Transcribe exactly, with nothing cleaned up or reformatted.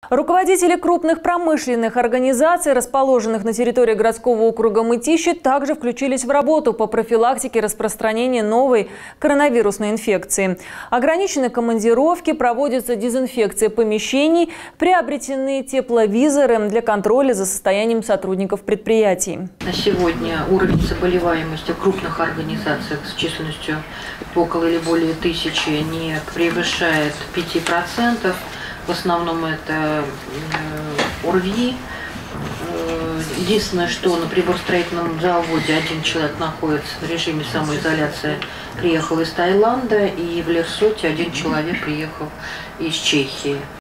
Руководители крупных промышленных организаций, расположенных на территории городского округа Мытищи, также включились в работу по профилактике распространения новой коронавирусной инфекции. Ограничены командировки, проводится дезинфекция помещений, приобретены тепловизоры для контроля за состоянием сотрудников предприятий. На сегодня уровень заболеваемости в крупных организациях с численностью около или более тысячи не превышает пяти процентов. В основном это ОРВИ. Единственное, что на приборостроительном заводе один человек находится в режиме самоизоляции, приехал из Таиланда, и в Лерсоте один человек приехал из Чехии.